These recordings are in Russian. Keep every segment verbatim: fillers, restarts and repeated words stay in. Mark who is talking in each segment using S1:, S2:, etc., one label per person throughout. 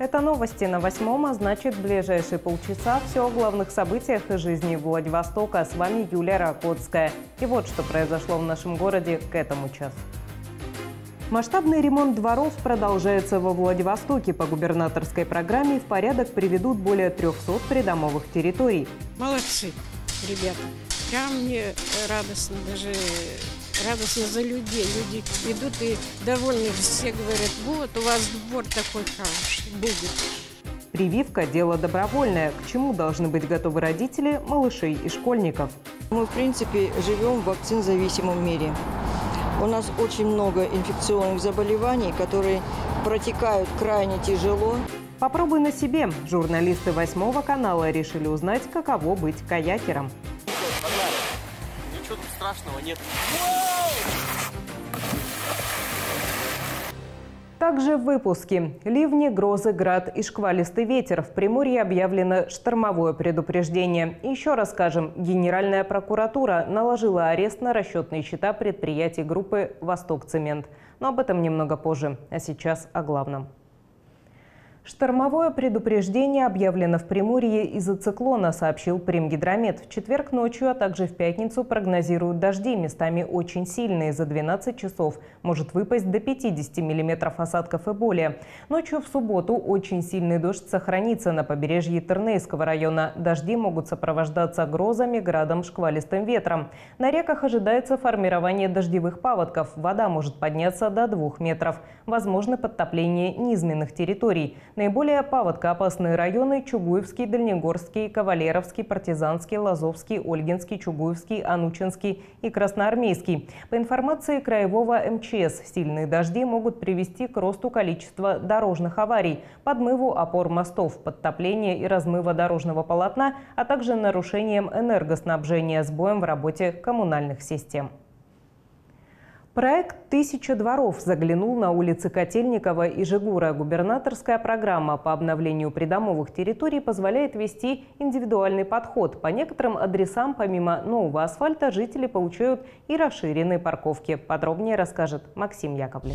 S1: Это новости на восьмом, а значит, в ближайшие полчаса все о главных событиях из жизни Владивостока. С вами Юлия Ракотская. И вот что произошло в нашем городе к этому часу. Масштабный ремонт дворов продолжается во Владивостоке. По губернаторской программе в порядок приведут более трёхсот придомовых территорий.
S2: Молодцы, ребята. Прям мне радостно, даже радостно за людей. Люди идут и довольны, все говорят, вот у вас двор такой хороший, будет.
S1: Прививка – дело добровольное. К чему должны быть готовы родители, малышей и школьников?
S3: Мы, в принципе, живем в вакцинозависимом мире. У нас очень много инфекционных заболеваний, которые протекают крайне тяжело.
S1: Попробуй на себе. Журналисты восьмого канала решили узнать, каково быть каякером.
S4: Ничего тут страшного нет.
S1: Также в выпуске. Ливни, грозы, град и шквалистый ветер. В Приморье объявлено штормовое предупреждение. И еще расскажем. Генеральная прокуратура наложила арест на расчетные счета предприятий группы «Востокцемент». Но об этом немного позже. А сейчас о главном. Штормовое предупреждение объявлено в Приморье из-за циклона, сообщил Примгидромет. В четверг ночью, а также в пятницу прогнозируют дожди, местами очень сильные. За двенадцать часов может выпасть до пятидесяти миллиметров осадков и более. Ночью в субботу очень сильный дождь сохранится на побережье Тернейского района. Дожди могут сопровождаться грозами, градом, шквалистым ветром. На реках ожидается формирование дождевых паводков. Вода может подняться до двух метров. Возможно подтопление низменных территорий. Наиболее паводкоопасные районы – Чугуевский, Дальнегорский, Кавалеровский, Партизанский, Лазовский, Ольгинский, Чугуевский, Анучинский и Красноармейский. По информации Краевого эм че эс, сильные дожди могут привести к росту количества дорожных аварий, подмыву опор мостов, подтопления и размыва дорожного полотна, а также нарушением энергоснабжения, сбоем в работе коммунальных систем. Проект «Тысяча дворов» заглянул на улицы Котельникова и Жигура. Губернаторская программа по обновлению придомовых территорий позволяет вести индивидуальный подход. По некоторым адресам, помимо нового асфальта, жители получают и расширенные парковки. Подробнее расскажет Максим Яковлев.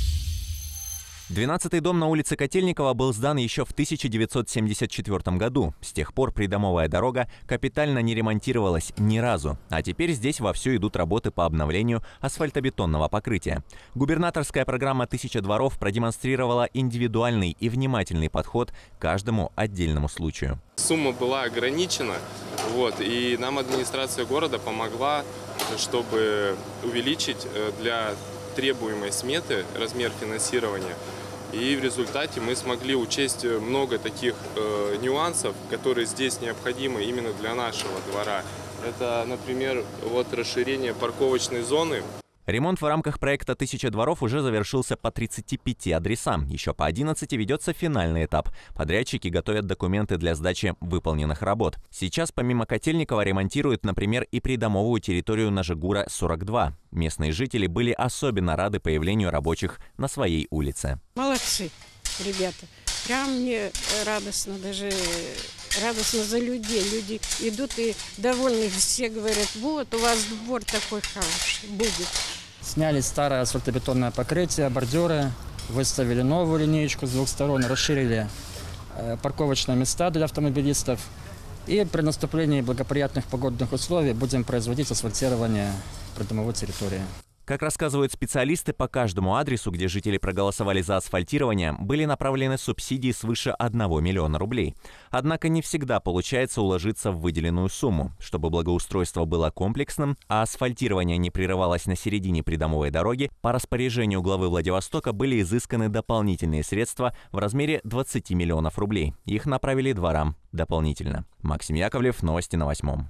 S5: двенадцатый дом на улице Котельникова был сдан еще в тысяча девятьсот семьдесят четвёртом году. С тех пор придомовая дорога капитально не ремонтировалась ни разу. А теперь здесь вовсю идут работы по обновлению асфальтобетонного покрытия. Губернаторская программа «Тысяча дворов» продемонстрировала индивидуальный и внимательный подход к каждому отдельному случаю.
S4: Сумма была ограничена, вот, и нам администрация города помогла, чтобы увеличить для требуемой сметы размер финансирования. И в результате мы смогли учесть много таких э, нюансов, которые здесь необходимы именно для нашего двора. Это, например, вот расширение парковочной зоны.
S5: Ремонт в рамках проекта «Тысяча дворов» уже завершился по тридцати пяти адресам. Еще по одиннадцати ведется финальный этап. Подрядчики готовят документы для сдачи выполненных работ. Сейчас помимо Котельникова ремонтируют, например, и придомовую территорию на Жигура сорок два. Местные жители были особенно рады появлению рабочих на своей улице.
S2: Молодцы, ребята. Прям мне радостно, даже радостно за людей. Люди идут и довольны, все говорят, вот у вас двор такой хороший, будет.
S6: Сняли старое асфальтобетонное покрытие, бордюры, выставили новую линеечку с двух сторон, расширили парковочные места для автомобилистов. И при наступлении благоприятных погодных условий будем производить асфальтирование придомовой территории.
S5: Как рассказывают специалисты, по каждому адресу, где жители проголосовали за асфальтирование, были направлены субсидии свыше одного миллиона рублей. Однако не всегда получается уложиться в выделенную сумму. Чтобы благоустройство было комплексным, а асфальтирование не прерывалось на середине придомовой дороги, по распоряжению главы Владивостока были изысканы дополнительные средства в размере двадцати миллионов рублей. Их направили дворам дополнительно. Максим Яковлев, новости на восьмом.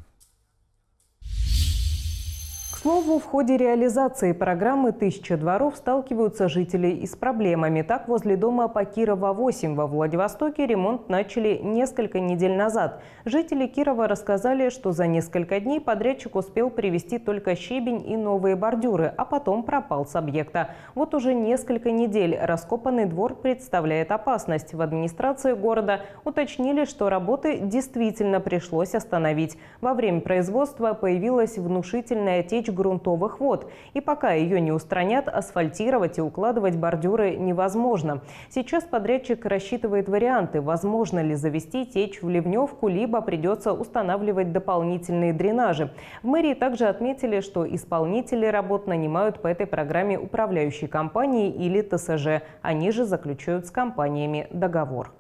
S1: К слову, в ходе реализации программы «Тысяча дворов» сталкиваются жители и с проблемами. Так, возле дома по Кирова восемь во Владивостоке ремонт начали несколько недель назад. Жители Кирова рассказали, что за несколько дней подрядчик успел привезти только щебень и новые бордюры, а потом пропал с объекта. Вот уже несколько недель раскопанный двор представляет опасность. В администрации города уточнили, что работы действительно пришлось остановить. Во время производства появилась внушительная течь грунтовых вод. И пока ее не устранят, асфальтировать и укладывать бордюры невозможно. Сейчас подрядчик рассчитывает варианты, возможно ли завести течь в ливневку, либо придется устанавливать дополнительные дренажи. В мэрии также отметили, что исполнители работ нанимают по этой программе управляющие компании или Т С Ж. Они же заключают с компаниями договор.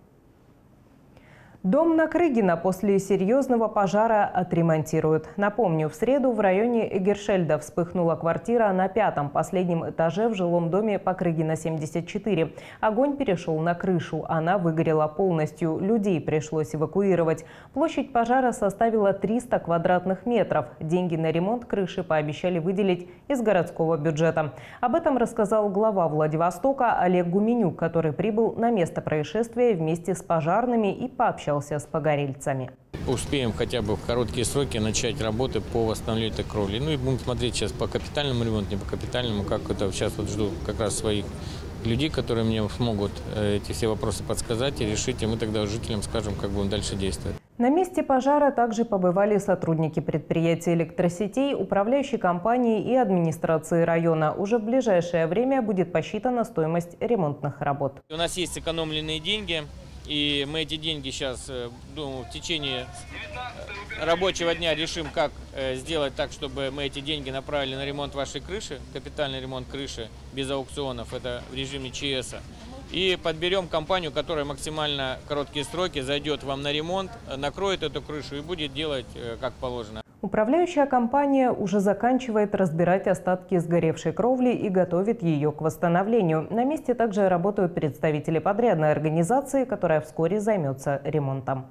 S1: Дом на Крыгина после серьезного пожара отремонтируют. Напомню, в среду в районе Эгершельда вспыхнула квартира на пятом, последнем этаже в жилом доме по Крыгина семьдесят четыре. Огонь перешел на крышу, она выгорела полностью. Людей пришлось эвакуировать. Площадь пожара составила триста квадратных метров. Деньги на ремонт крыши пообещали выделить из городского бюджета. Об этом рассказал глава Владивостока Олег Гуменюк, который прибыл на место происшествия вместе с пожарными и пообщался с погорельцами.
S7: Успеем хотя бы в короткие сроки начать работы по восстановлению этой кровли. Ну и будем смотреть сейчас по капитальному ремонту, не по капитальному, как это сейчас вот жду как раз своих людей, которые мне смогут эти все вопросы подсказать и решить, и мы тогда жителям скажем, как будем дальше действовать.
S1: На месте пожара также побывали сотрудники предприятия электросетей, управляющей компании и администрации района. Уже в ближайшее время будет посчитана стоимость ремонтных работ.
S7: У нас есть сэкономленные деньги. И мы эти деньги сейчас, думаю, в течение рабочего дня решим, как сделать так, чтобы мы эти деньги направили на ремонт вашей крыши, капитальный ремонт крыши без аукционов, это в режиме Ч С. И подберем компанию, которая максимально короткие сроки зайдет вам на ремонт, накроет эту крышу и будет делать как положено.
S1: Управляющая компания уже заканчивает разбирать остатки сгоревшей кровли и готовит ее к восстановлению. На месте также работают представители подрядной организации, которая вскоре займется ремонтом.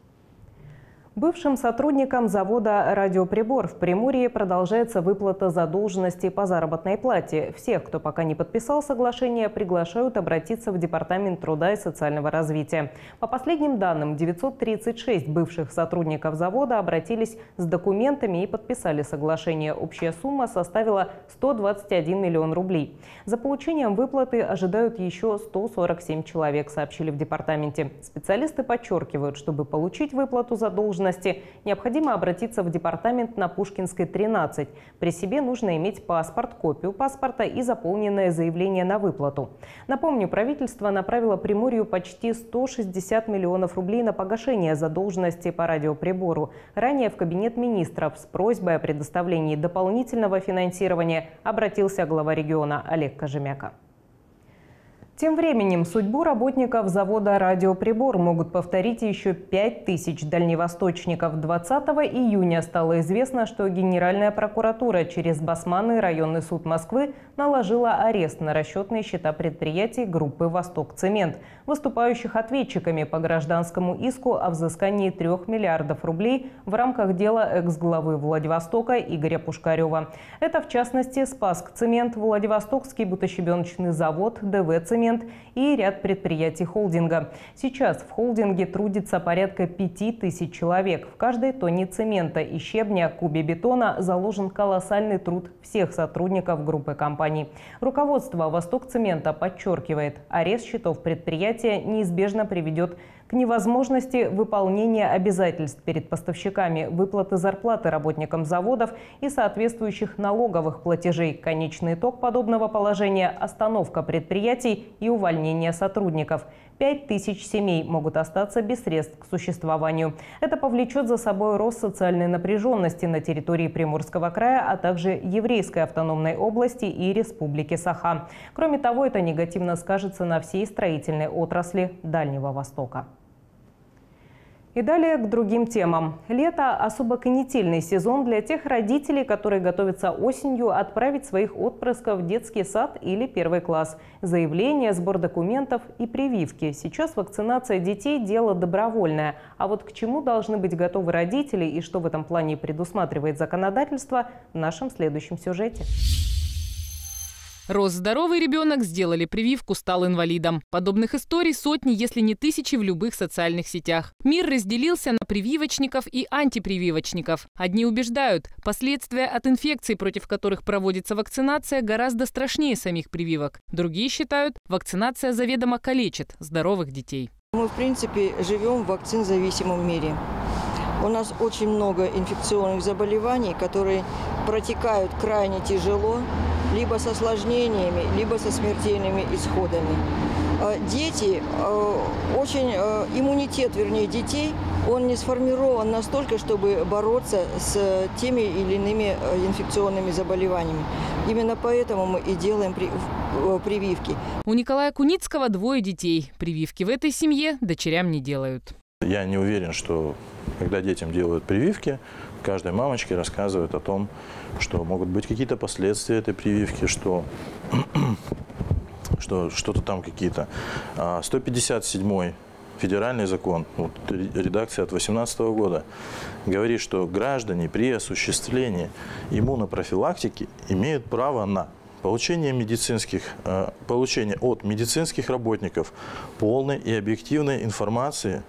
S1: Бывшим сотрудникам завода «Радиоприбор» в Приморье продолжается выплата задолженности по заработной плате. Всех, кто пока не подписал соглашение, приглашают обратиться в Департамент труда и социального развития. По последним данным, девятьсот тридцать шесть бывших сотрудников завода обратились с документами и подписали соглашение. Общая сумма составила сто двадцать один миллион рублей. За получением выплаты ожидают еще сто сорок семь человек, сообщили в департаменте. Специалисты подчеркивают, чтобы получить выплату задолженности, необходимо обратиться в департамент на Пушкинской, тринадцать. При себе нужно иметь паспорт, копию паспорта и заполненное заявление на выплату. Напомню, правительство направило Приморью почти сто шестьдесят миллионов рублей на погашение задолженности по радиоприбору. Ранее в Кабинет министров с просьбой о предоставлении дополнительного финансирования обратился глава региона Олег Кожемяка. Тем временем судьбу работников завода «Радиоприбор» могут повторить еще пять тысяч дальневосточников. двадцатого июня стало известно, что Генеральная прокуратура через Басманный районный суд Москвы наложила арест на расчетные счета предприятий группы «Восток-Цемент», выступающих ответчиками по гражданскому иску о взыскании трех миллиардов рублей в рамках дела экс-главы Владивостока Игоря Пушкарева. Это, в частности, Спасск-Цемент, Владивостокский бутощебеночный завод, Д В Цемент и ряд предприятий холдинга. Сейчас в холдинге трудится порядка пяти тысяч человек. В каждой тонне цемента и щебня, кубе бетона заложен колоссальный труд всех сотрудников группы компаний. Руководство «Восток-Цемента» подчеркивает, арест счетов предприятия неизбежно приведет к невозможности выполнения обязательств перед поставщиками, выплаты зарплаты работникам заводов и соответствующих налоговых платежей. Конечный итог подобного положения – остановка предприятий и увольнение сотрудников. Пять тысяч семей могут остаться без средств к существованию. Это повлечет за собой рост социальной напряженности на территории Приморского края, а также Еврейской автономной области и Республики Саха. Кроме того, это негативно скажется на всей строительной отрасли Дальнего Востока. И далее к другим темам. Лето – особо канительный сезон для тех родителей, которые готовятся осенью отправить своих отпрысков в детский сад или первый класс. Заявление, сбор документов и прививки. Сейчас вакцинация детей – дело добровольное. А вот к чему должны быть готовы родители и что в этом плане предусматривает законодательство – в нашем следующем сюжете.
S8: Рос здоровый ребенок, сделали прививку, стал инвалидом. Подобных историй сотни, если не тысячи в любых социальных сетях. Мир разделился на прививочников и антипрививочников. Одни убеждают, последствия от инфекций, против которых проводится вакцинация, гораздо страшнее самих прививок. Другие считают, вакцинация заведомо калечит здоровых детей.
S3: Мы, в принципе, живем в вакцинозависимом мире. У нас очень много инфекционных заболеваний, которые протекают крайне тяжело, либо с осложнениями, либо со смертельными исходами. Дети, очень иммунитет, вернее, детей, он не сформирован настолько, чтобы бороться с теми или иными инфекционными заболеваниями. Именно поэтому мы и делаем прививки.
S8: У Николая Куницкого двое детей. Прививки в этой семье дочерям не делают.
S9: Я не уверен, что когда детям делают прививки, каждой мамочке рассказывают о том, что могут быть какие-то последствия этой прививки, что что что-то там какие-то. сто пятьдесят седьмой федеральный закон, вот, редакция от две тысячи восемнадцатого года, говорит, что граждане при осуществлении иммунопрофилактики имеют право на получение медицинских, получение от медицинских работников полной и объективной информации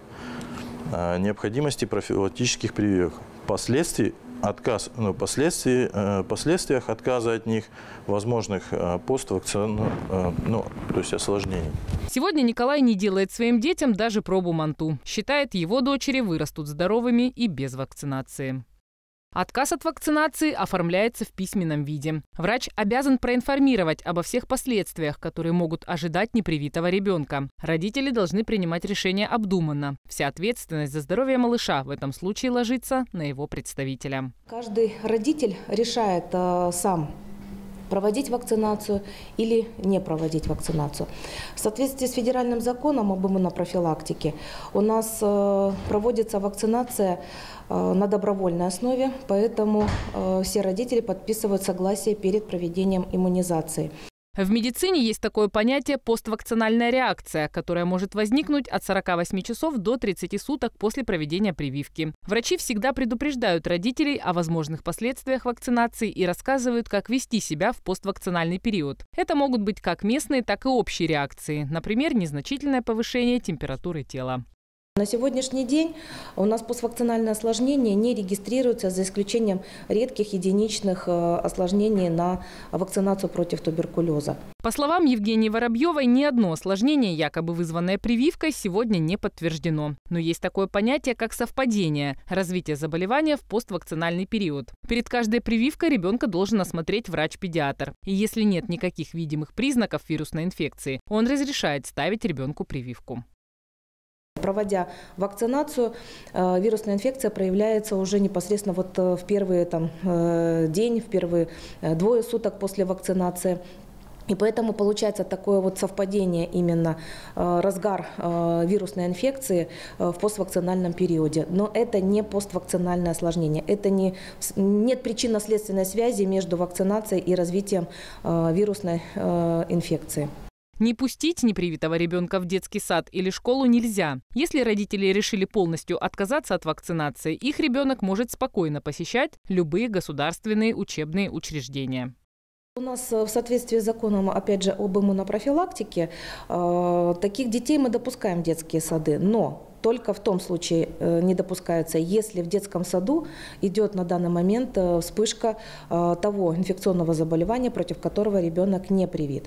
S9: о необходимости профилактических прививок. Впоследствии отказ, ну, последствий, э, последствиях отказа от них, возможных э, поствакцинальных, э, ну, то есть осложнений.
S8: Сегодня Николай не делает своим детям даже пробу МАНТУ. Считает, его дочери вырастут здоровыми и без вакцинации. Отказ от вакцинации оформляется в письменном виде. Врач обязан проинформировать обо всех последствиях, которые могут ожидать непривитого ребенка. Родители должны принимать решение обдуманно. Вся ответственность за здоровье малыша в этом случае ложится на его представителя.
S10: Каждый родитель решает э, сам, проводить вакцинацию или не проводить вакцинацию. В соответствии с федеральным законом об иммунопрофилактике у нас э, проводится вакцинация э, на добровольной основе, поэтому э, все родители подписывают согласие перед проведением иммунизации.
S8: В медицине есть такое понятие поствакцинальная реакция, которая может возникнуть от сорока восьми часов до тридцати суток после проведения прививки. Врачи всегда предупреждают родителей о возможных последствиях вакцинации и рассказывают, как вести себя в поствакцинальный период. Это могут быть как местные, так и общие реакции, например, незначительное повышение температуры тела.
S10: На сегодняшний день у нас поствакцинальное осложнение не регистрируется, за исключением редких единичных осложнений на вакцинацию против туберкулеза.
S8: По словам Евгении Воробьевой, ни одно осложнение, якобы вызванное прививкой, сегодня не подтверждено. Но есть такое понятие, как совпадение – развитие заболевания в поствакцинальный период. Перед каждой прививкой ребенка должен осмотреть врач-педиатр. И если нет никаких видимых признаков вирусной инфекции, он разрешает ставить ребенку прививку.
S10: Проводя вакцинацию, вирусная инфекция проявляется уже непосредственно вот в первый там, день, в первые двое суток после вакцинации. И поэтому получается такое вот совпадение, именно разгар вирусной инфекции в поствакцинальном периоде. Но это не поствакцинальное осложнение. Это не, нет причинно-следственной связи между вакцинацией и развитием вирусной инфекции.
S8: Не пустить непривитого ребенка в детский сад или школу нельзя. Если родители решили полностью отказаться от вакцинации, их ребенок может спокойно посещать любые государственные учебные учреждения.
S10: У нас в соответствии с законом, опять же, об иммунопрофилактике, таких детей мы допускаем в детские сады, но только в том случае не допускается, если в детском саду идет на данный момент вспышка того инфекционного заболевания, против которого ребенок не привит.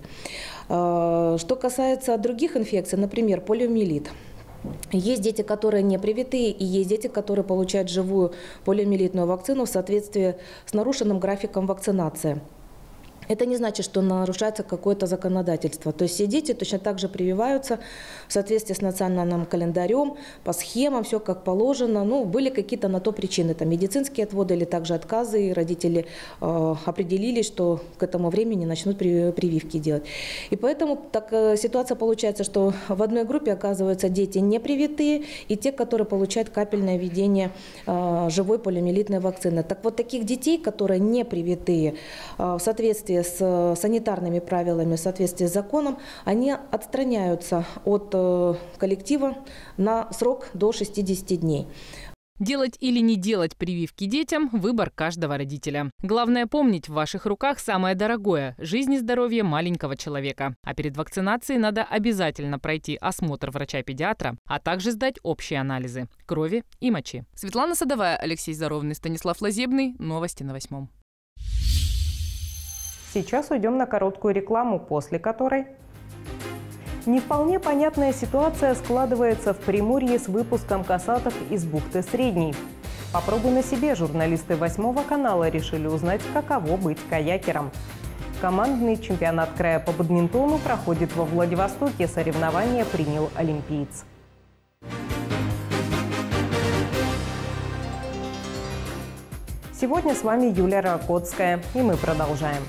S10: Что касается других инфекций, например, полиомиелит. Есть дети, которые не привитые, и есть дети, которые получают живую полиомиелитную вакцину в соответствии с нарушенным графиком вакцинации. Это не значит, что нарушается какое-то законодательство. То есть все дети точно так же прививаются в соответствии с национальным календарем, по схемам, все как положено. Ну, были какие-то на то причины, там, медицинские отводы или также отказы, и родители э, определились, что к этому времени начнут прививки делать. И поэтому так, э, ситуация получается, что в одной группе оказываются дети непривитые и те, которые получают капельное введение э, живой полиомиелитной вакцины. Так вот, таких детей, которые не привитые, э, в соответствии с санитарными правилами, в соответствии с законом, они отстраняются от коллектива на срок до шестидесяти дней.
S8: Делать или не делать прививки детям – выбор каждого родителя. Главное помнить, в ваших руках самое дорогое – жизнь и здоровье маленького человека. А перед вакцинацией надо обязательно пройти осмотр врача-педиатра, а также сдать общие анализы – крови и мочи. Светлана Садовая, Алексей Заровный, Станислав Лазебный. Новости на восьмом.
S1: Сейчас уйдем на короткую рекламу, после которой... Не вполне понятная ситуация складывается в Приморье с выпуском кассатов из бухты Средней. Попробуй на себе. Журналисты восьмого канала решили узнать, каково быть каякером. Командный чемпионат края по бадминтону проходит во Владивостоке. Соревнования принял олимпиец. Сегодня с вами Юлия Ракотская, и мы продолжаем.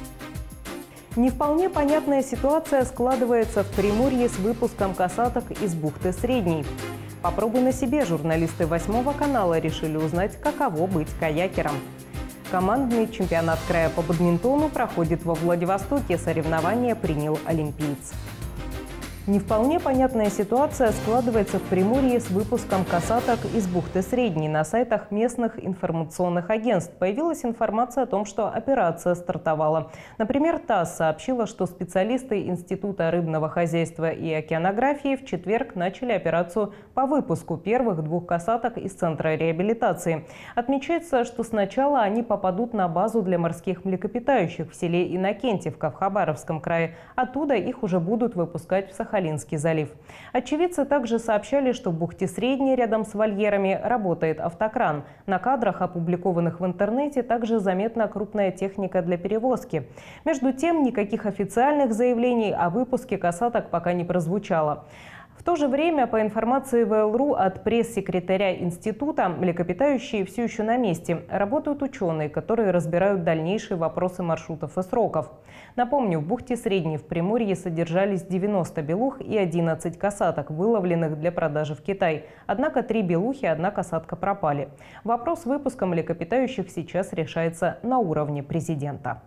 S1: Не вполне понятная ситуация складывается в Приморье с выпуском касаток из бухты Средней. Попробуй на себе. Журналисты восьмого канала решили узнать, каково быть каякером. Командный чемпионат края по бадминтону проходит во Владивостоке. Соревнования принял олимпиец. Не вполне понятная ситуация складывается в Приморье с выпуском касаток из бухты Средней. На сайтах местных информационных агентств появилась информация о том, что операция стартовала. Например, ТАСС сообщила, что специалисты Института рыбного хозяйства и океанографии в четверг начали операцию по выпуску первых двух касаток из Центра реабилитации. Отмечается, что сначала они попадут на базу для морских млекопитающих в селе Иннокентьевка в Хабаровском крае. Оттуда их уже будут выпускать в Сахалин. Сахалинский залив. Очевидцы также сообщали, что в бухте Средней рядом с вольерами работает автокран. На кадрах, опубликованных в интернете, также заметна крупная техника для перевозки. Между тем, никаких официальных заявлений о выпуске касаток пока не прозвучало. В то же время, по информации вэ эл эр у от пресс-секретаря института, млекопитающие все еще на месте. Работают ученые, которые разбирают дальнейшие вопросы маршрутов и сроков. Напомню, в бухте Средней в Приморье содержались девяносто белух и одиннадцать касаток, выловленных для продажи в Китай. Однако три белухи и одна касатка пропали. Вопрос выпуска млекопитающих сейчас решается на уровне президента.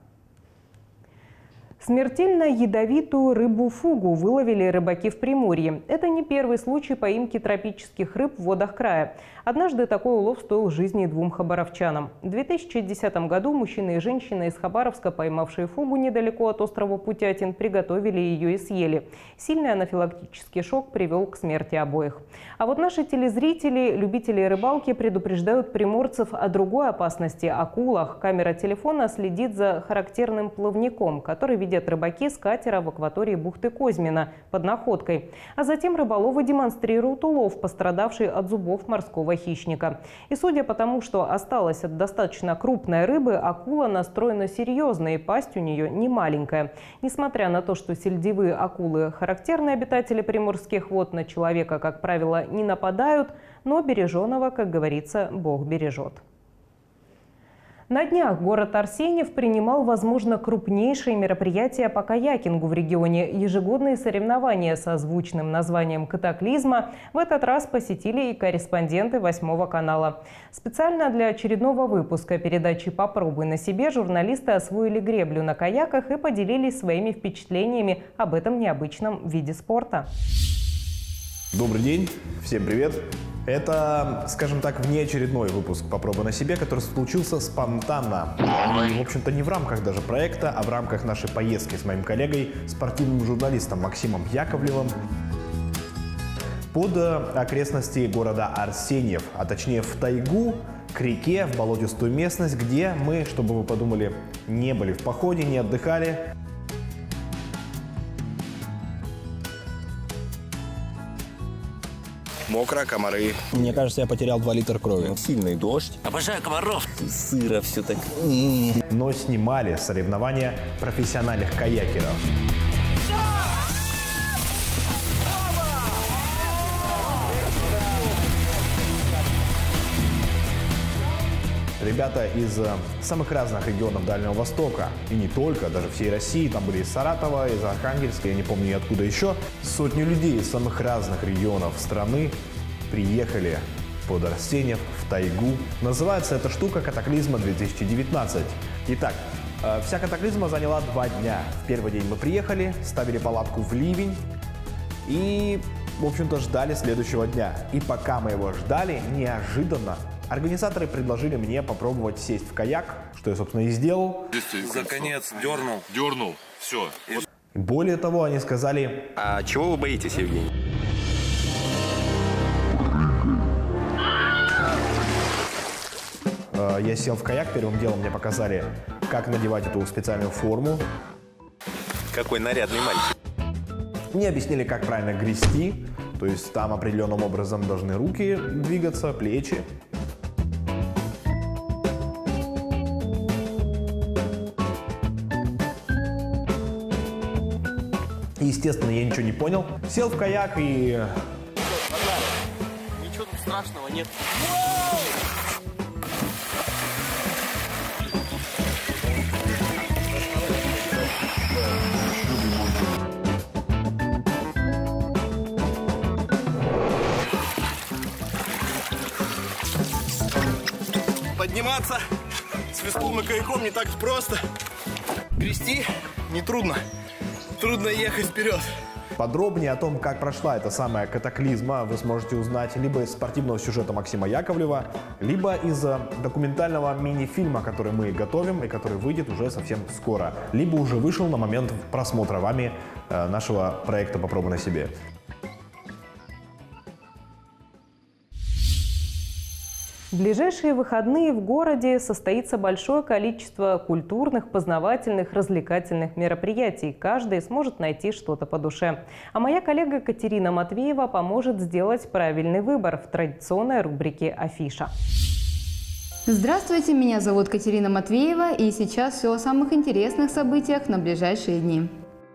S1: Смертельно ядовитую рыбу-фугу выловили рыбаки в Приморье. Это не первый случай поимки тропических рыб в водах края. Однажды такой улов стоил жизни двум хабаровчанам. В две тысячи десятом году мужчина и женщина из Хабаровска, поймавшие фугу недалеко от острова Путятин, приготовили ее и съели. Сильный анафилактический шок привел к смерти обоих. А вот наши телезрители, любители рыбалки, предупреждают приморцев о другой опасности – акулах. Камера телефона следит за характерным плавником, который видят рыбаки с катера в акватории бухты Козьмина под Находкой. А затем рыболовы демонстрируют улов, пострадавший от зубов морского хищника. И судя по тому, что осталось от достаточно крупной рыбы, акула настроена серьезно, и пасть у нее не маленькая. Несмотря на то, что сельдевые акулы – характерные обитатели приморских вод, на человека, как правило, не нападают, но береженого, как говорится, Бог бережет. На днях город Арсеньев принимал, возможно, крупнейшие мероприятия по каякингу в регионе. Ежегодные соревнования со звучным названием «Катаклизма» в этот раз посетили и корреспонденты восьмого канала. Специально для очередного выпуска передачи «Попробуй на себе» журналисты освоили греблю на каяках и поделились своими впечатлениями об этом необычном виде спорта.
S11: Добрый день, всем привет! Это, скажем так, внеочередной выпуск «Попробуй на себе», который случился спонтанно. И, в общем-то, не в рамках даже проекта, а в рамках нашей поездки с моим коллегой, спортивным журналистом Максимом Яковлевым под окрестности города Арсеньев, а точнее в тайгу, к реке, в болотистую местность, где мы, чтобы вы подумали, не были в походе, не отдыхали.
S12: Мокро, комары.
S13: Мне кажется, я потерял два литра крови.
S12: Сильный дождь.
S13: Обожаю комаров.
S12: Сыро все так.
S11: Но снимали соревнования профессиональных каякеров. Ребята из самых разных регионов Дальнего Востока, и не только, даже всей России, там были из Саратова, из Архангельска, я не помню и откуда еще. Сотни людей из самых разных регионов страны приехали под Арсеньев, в тайгу. Называется эта штука «Катаклизма две тысячи девятнадцать». Итак, вся катаклизма заняла два дня. В первый день мы приехали, ставили палатку в ливень и, в общем-то, ждали следующего дня. И пока мы его ждали, неожиданно организаторы предложили мне попробовать сесть в каяк, что я, собственно, и сделал.
S12: За конец дернул. Дернул. Все.
S11: Более того, они сказали:
S12: а чего вы боитесь, Евгений?
S11: Я сел в каяк, первым делом мне показали, как надевать эту специальную форму.
S12: Какой нарядный мальчик.
S11: Мне объяснили, как правильно грести, то есть там определенным образом должны руки двигаться, плечи. Естественно, я ничего не понял. Сел в каяк и...
S14: Ничего тут страшного нет. Подниматься с веслом и каяком не так просто. Грести нетрудно. Трудно ехать вперед.
S11: Подробнее о том, как прошла эта самая катаклизма, вы сможете узнать либо из спортивного сюжета Максима Яковлева, либо из документального мини-фильма, который мы готовим и который выйдет уже совсем скоро, либо уже вышел на момент просмотра вами нашего проекта «Попробуй на себе».
S1: В ближайшие выходные в городе состоится большое количество культурных, познавательных, развлекательных мероприятий. Каждый сможет найти что-то по душе. А моя коллега Катерина Матвеева поможет сделать правильный выбор в традиционной рубрике «Афиша».
S15: Здравствуйте, меня зовут Катерина Матвеева, и сейчас все о самых интересных событиях на ближайшие дни.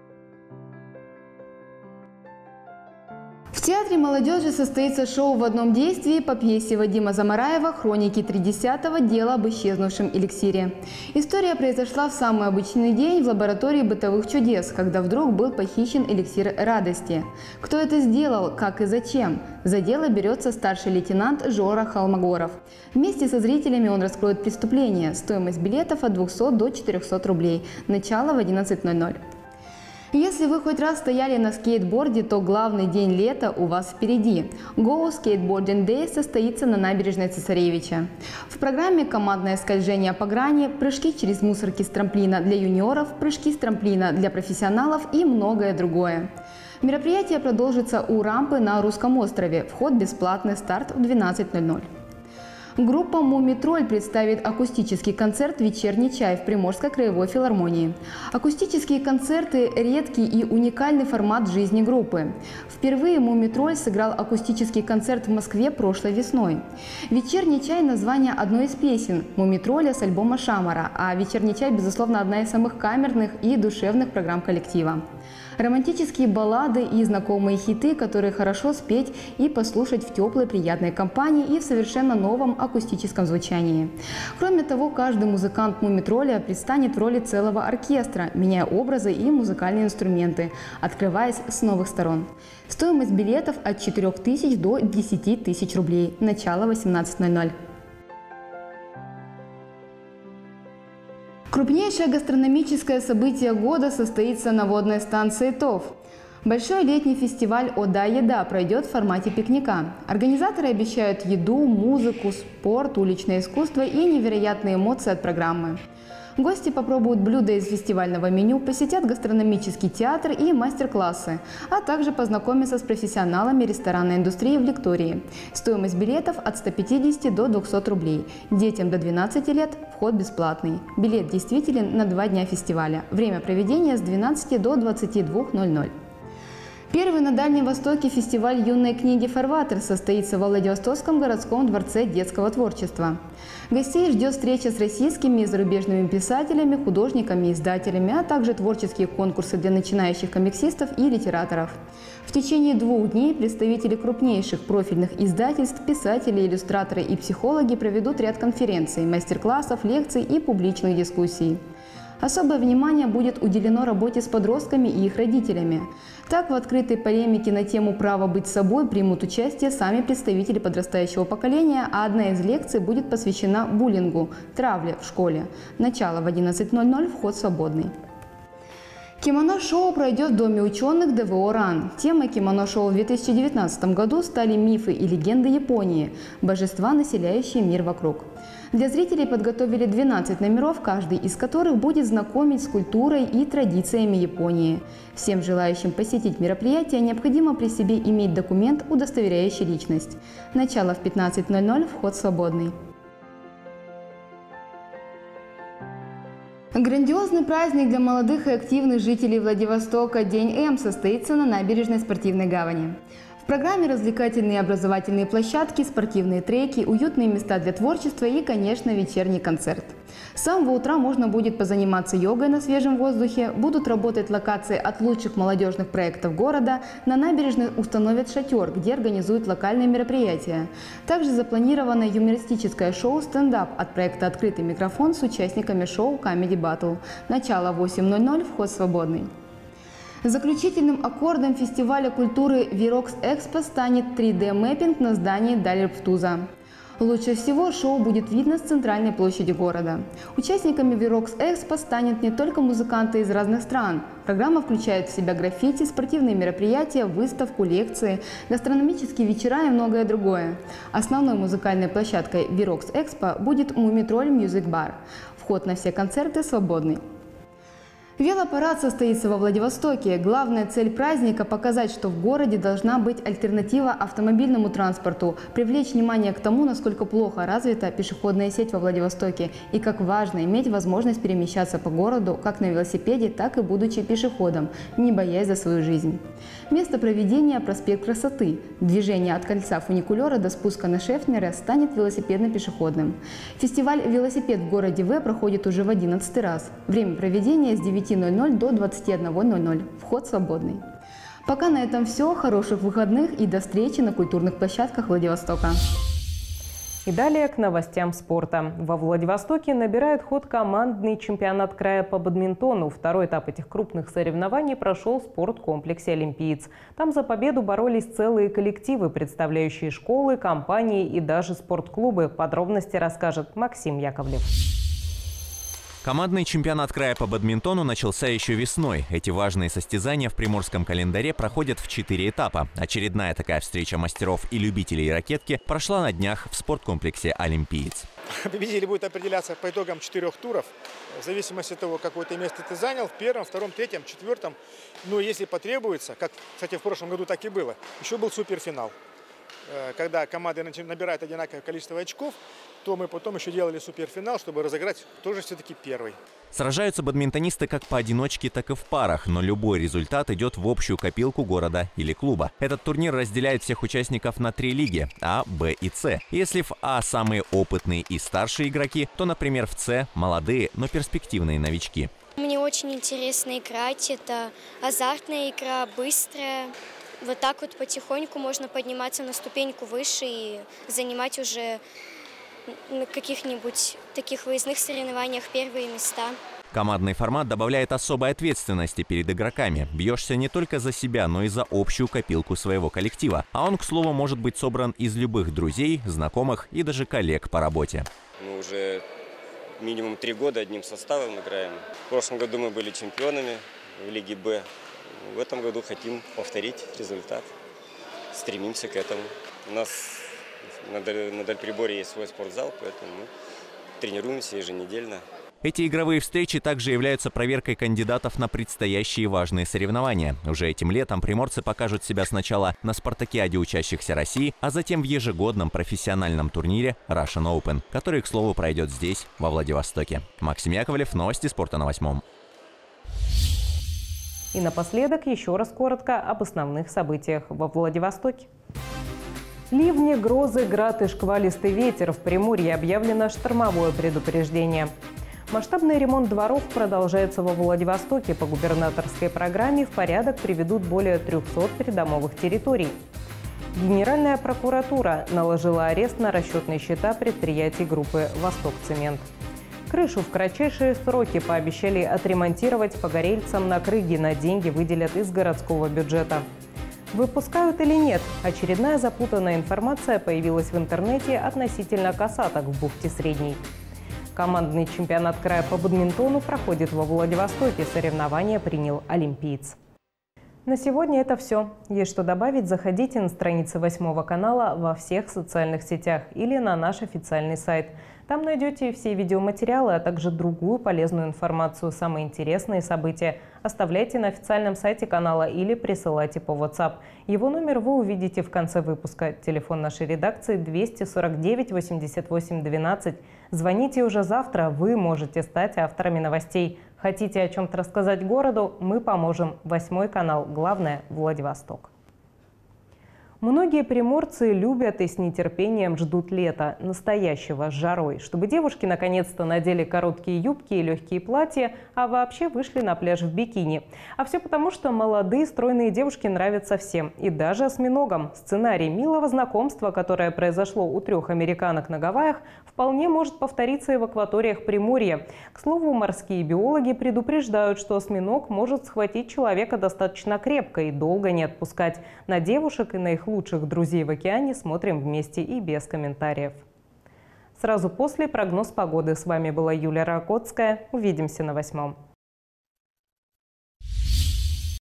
S15: В Театре молодежи состоится шоу в одном действии по пьесе Вадима Замараева «Хроники тридцатого. Дело об исчезнувшем эликсире». История произошла в самый обычный день в лаборатории бытовых чудес, когда вдруг был похищен эликсир радости. Кто это сделал, как и зачем? За дело берется старший лейтенант Жора Холмогоров. Вместе со зрителями он раскроет преступление. Стоимость билетов от двухсот до четырёхсот рублей. Начало в одиннадцать ноль ноль. Если вы хоть раз стояли на скейтборде, то главный день лета у вас впереди. Go Skateboarding Day состоится на набережной Цесаревича. В программе командное скольжение по грани, прыжки через мусорки с трамплина для юниоров, прыжки с трамплина для профессионалов и многое другое. Мероприятие продолжится у рампы на Русском острове. Вход бесплатный, старт в двенадцать ноль ноль. Группа «Мумий-тролль» представит акустический концерт «Вечерний чай» в Приморской краевой филармонии. Акустические концерты – редкий и уникальный формат жизни группы. Впервые «Мумий-тролль» сыграл акустический концерт в Москве прошлой весной. «Вечерний чай» – название одной из песен «Мумий-тролля» с альбома «Шамара», а «Вечерний чай» – безусловно, одна из самых камерных и душевных программ коллектива. Романтические баллады и знакомые хиты, которые хорошо спеть и послушать в теплой, приятной компании и в совершенно новом акустическом звучании. Кроме того, каждый музыкант «Мумий-тролля» предстанет в роли целого оркестра, меняя образы и музыкальные инструменты, открываясь с новых сторон. Стоимость билетов от четырёх тысяч до десяти тысяч рублей. Начало восемнадцать ноль ноль. Крупнейшее гастрономическое событие года состоится на водной станции ТОВ. Большой летний фестиваль «Ода еда» пройдет в формате пикника. Организаторы обещают еду, музыку, спорт, уличное искусство и невероятные эмоции от программы. Гости попробуют блюда из фестивального меню, посетят гастрономический театр и мастер-классы, а также познакомятся с профессионалами ресторанной индустрии в лектории. Стоимость билетов от ста пятидесяти до двухсот рублей. Детям до двенадцати лет вход бесплатный. Билет действителен на два дня фестиваля. Время проведения с двенадцати до двадцати двух ноль ноль. Первый на Дальнем Востоке фестиваль юной книги «Фарватер» состоится в Владивостокском городском дворце детского творчества. Гостей ждет встреча с российскими и зарубежными писателями, художниками и издателями, а также творческие конкурсы для начинающих комиксистов и литераторов. В течение двух дней представители крупнейших профильных издательств, писатели, иллюстраторы и психологи проведут ряд конференций, мастер-классов, лекций и публичных дискуссий. Особое внимание будет уделено работе с подростками и их родителями. Так, в открытой полемике на тему права быть собой примут участие сами представители подрастающего поколения, а одна из лекций будет посвящена буллингу, травле в школе. Начало в одиннадцать ноль ноль, вход свободный. Кимоно-шоу пройдет в Доме ученых дэ вэ о РАН. Темой кимоно-шоу в две тысячи девятнадцатом году стали мифы и легенды Японии, божества, населяющие мир вокруг. Для зрителей подготовили двенадцать номеров, каждый из которых будет знакомить с культурой и традициями Японии. Всем желающим посетить мероприятие необходимо при себе иметь документ, удостоверяющий личность. Начало в пятнадцать ноль ноль, вход свободный. Грандиозный праздник для молодых и активных жителей Владивостока «День М» состоится на набережной Спортивной гавани. В программе развлекательные и образовательные площадки, спортивные треки, уютные места для творчества и, конечно, вечерний концерт. С самого утра можно будет позаниматься йогой на свежем воздухе, будут работать локации от лучших молодежных проектов города, на набережной установят шатер, где организуют локальные мероприятия. Также запланировано юмористическое шоу «Стендап» от проекта «Открытый микрофон» с участниками шоу «Comedy Battle». Начало восемь ноль ноль, вход свободный. Заключительным аккордом фестиваля культуры Вирокс Экспо станет три дэ мэппинг на здании Дальрптуза. Лучше всего шоу будет видно с центральной площади города. Участниками Вирокс Экспо станут не только музыканты из разных стран. Программа включает в себя граффити, спортивные мероприятия, выставку, лекции, гастрономические вечера и многое другое. Основной музыкальной площадкой Вирокс Экспо будет Мумитроль Мьюзик Бар. Вход на все концерты свободный. Велопарад состоится во Владивостоке. Главная цель праздника – показать, что в городе должна быть альтернатива автомобильному транспорту, привлечь внимание к тому, насколько плохо развита пешеходная сеть во Владивостоке и как важно иметь возможность перемещаться по городу как на велосипеде, так и будучи пешеходом, не боясь за свою жизнь. Место проведения – проспект Красоты. Движение от кольца фуникулера до спуска на Шефнера станет велосипедно-пешеходным. Фестиваль «Велосипед» в городе В проходит уже в одиннадцатый раз. Время проведения с девяти ноль ноль до двадцати одного ноль ноль. Вход свободный. Пока на этом все. Хороших выходных и до встречи на культурных площадках Владивостока.
S1: И далее к новостям спорта. Во Владивостоке набирает ход командный чемпионат края по бадминтону. Второй этап этих крупных соревнований прошел в спорткомплексе «Олимпиец». Там за победу боролись целые коллективы, представляющие школы, компании и даже спортклубы. Подробности расскажет Максим Яковлев.
S5: Командный чемпионат края по бадминтону начался еще весной. Эти важные состязания в приморском календаре проходят в четыре этапа. Очередная такая встреча мастеров и любителей ракетки прошла на днях в спорткомплексе «Олимпиец».
S16: Победитель будет определяться по итогам четырех туров, в зависимости от того, какое ты место ты занял, в первом, втором, третьем, четвертом. Ну, если потребуется, как, кстати, в прошлом году так и было, еще был суперфинал. Когда команды набирают одинаковое количество очков, то мы потом еще делали суперфинал, чтобы разыграть тоже все-таки первый.
S5: Сражаются бадминтонисты как поодиночке, так и в парах, но любой результат идет в общую копилку города или клуба. Этот турнир разделяет всех участников на три лиги – А, Б и С. Если в А самые опытные и старшие игроки, то, например, в С – молодые, но перспективные новички.
S17: Мне очень интересно играть, это азартная игра, быстрая. Вот так вот потихоньку можно подниматься на ступеньку выше и занимать уже на каких-нибудь таких выездных соревнованиях первые места.
S5: Командный формат добавляет особой ответственности перед игроками. Бьешься не только за себя, но и за общую копилку своего коллектива. А он, к слову, может быть собран из любых друзей, знакомых и даже коллег по работе.
S18: Мы уже минимум три года одним составом играем. В прошлом году мы были чемпионами в Лиге Б. В этом году хотим повторить результат, стремимся к этому. У нас на Дальприборе есть свой спортзал, поэтому мы тренируемся еженедельно.
S5: Эти игровые встречи также являются проверкой кандидатов на предстоящие важные соревнования. Уже этим летом приморцы покажут себя сначала на спартакиаде учащихся России, а затем в ежегодном профессиональном турнире Russian Open, который, к слову, пройдет здесь, во Владивостоке. Максим Яковлев, новости спорта на восьмом.
S1: И напоследок еще раз коротко об основных событиях во Владивостоке. Ливни, грозы, град и шквалистый ветер. В Приморье объявлено штормовое предупреждение. Масштабный ремонт дворов продолжается во Владивостоке. По губернаторской программе в порядок приведут более трёхсот придомовых территорий. Генеральная прокуратура наложила арест на расчетные счета предприятий группы «Восток-Цемент». Крышу в кратчайшие сроки пообещали отремонтировать погорельцам на Крыге. На деньги выделят из городского бюджета. Выпускают или нет? Очередная запутанная информация появилась в интернете относительно касаток в бухте Средней. Командный чемпионат края по бадминтону проходит во Владивостоке. Соревнования принял «Олимпиец». На сегодня это все. Есть что добавить? Заходите на страницы восьмого канала во всех социальных сетях или на наш официальный сайт. Там найдете все видеоматериалы, а также другую полезную информацию, самые интересные события. Оставляйте на официальном сайте канала или присылайте по WhatsApp. Его номер вы увидите в конце выпуска. Телефон нашей редакции двести сорок девять восемьдесят восемь двенадцать. Звоните уже завтра, вы можете стать авторами новостей. Хотите о чем-то рассказать городу? Мы поможем. Восьмой канал. Главное – Владивосток. Многие приморцы любят и с нетерпением ждут лета, настоящего, с жарой, чтобы девушки наконец-то надели короткие юбки и легкие платья, а вообще вышли на пляж в бикини. А все потому, что молодые стройные девушки нравятся всем, и даже осьминогам. Сценарий милого знакомства, которое произошло у трех американок на Гавайях, вполне может повториться и в акваториях Приморья. К слову, морские биологи предупреждают, что осьминог может схватить человека достаточно крепко и долго не отпускать. На девушек и на их лучших друзей в океане смотрим вместе и без комментариев. Сразу после прогноз погоды. С вами была Юлия Ракотская. Увидимся на восьмом.